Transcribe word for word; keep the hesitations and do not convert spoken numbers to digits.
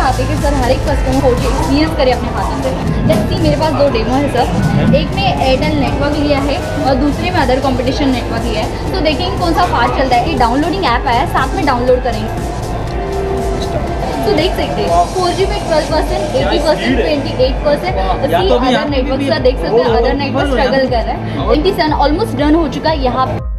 चाहते हैं कि सर हर एक कस्टमर फोर जी एक्सपीरियंस करे अपने हाथों से। लेट्स सी, मेरे पास दो डेमो है सर, एक में एयरटेल नेटवर्क लिया है और दूसरे में अदर कंपटीशन नेटवर्क लिया है। तो देखेंगे कौन सा फास्ट चलता है। ये डाउनलोडिंग ऐप आया है, साथ में डाउनलोड करेंगे तो देख सकते हैं फोर जी में twelve percent, eighty percent, twenty eight percent. Other network sir देख सकते हैं, अदर नेटवर्क स्ट्रगल कर रहा है। ट्वेंटी सेवन ऑलमोस्ट डन हो चुका है यहाँ।